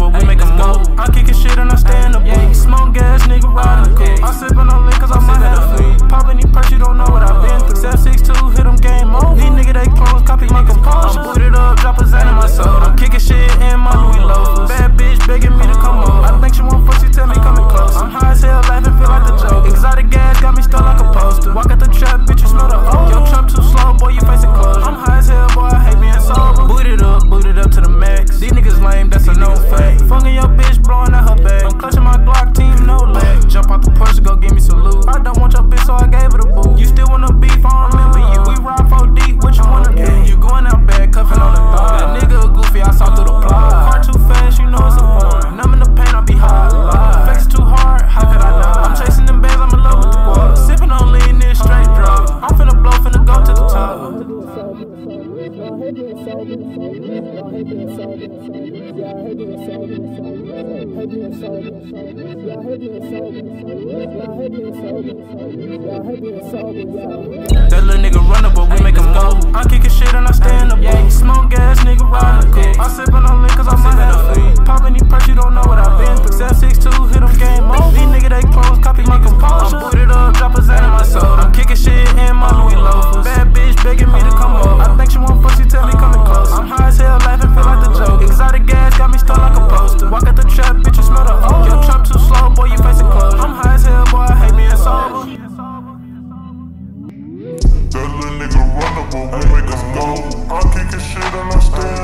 but we make a move. I'm kicking shit and I stay in the booth. Smoke gas, nigga riding the coupe. I'm sipping on liquor, I might have a food. Poppin' these perks, you don't know what I've been through. 762, hit them game over. These niggas, they close, copy my composure. I'm booted up, drop a Zan in my soda. I'm kicking shit in my Louis loafers. Bad bitch begging me to come over. I think she want fuck, she tell me coming close. I'm high as hell, laughing, feel like the joke. Exotic gas got me stuck like a poster. Walk out the trap, bitch, you smell the old. Yo, Trump too slow, boy, you facing closure. I'm high as hell, boy, I hate being sober. Booted up to the max. These niggas lame, that's a known fact. Fucking your bitch, blowing out her bag. I'm clutching my Glock, team, no lag. Jump out the Porsche, go give me some loot. I don't want your bitch, so I gave her the boot. You still wanna beef, I don't remember you. We ride 4 deep, what you wanna do? You going out bad, cuffing on the thigh. That nigga a goofy, I saw through the plot. Car too fast, you know it's a porn. Numb in the pain, I be high. Flex too hard, how could I not? I'm chasing them bands, I'm in love with the guap. Sipping on lean, this straight drugs. I'm finna blow, finna go to the top. That little nigga runner, but we make him go. I'm kicking shit and I stay in the booth. Smoke gas, nigga riding the coupe. I'm sipping on liquor, cause I might have a food. Poppin' these perks, you don't know what I've been through. 762, hit them game over. These niggas, they close, copy my composure. I'm booted up, drop a Zan in my soda. I'm kicking shit in my Louis loafers. Bad bitch begging me to come over. I think she want fuck, she tell me coming close. I'm high as hell, laughing, feel like the joke. Exotic gas got me stuck like a poster. Walk out the trap, bitch, you smell the old. Yo, Trump too slow, boy, you facing closure. I'm high as hell, boy, I hate being sober. That little nigga run up, but we make him go. I'm kicking shit and I stay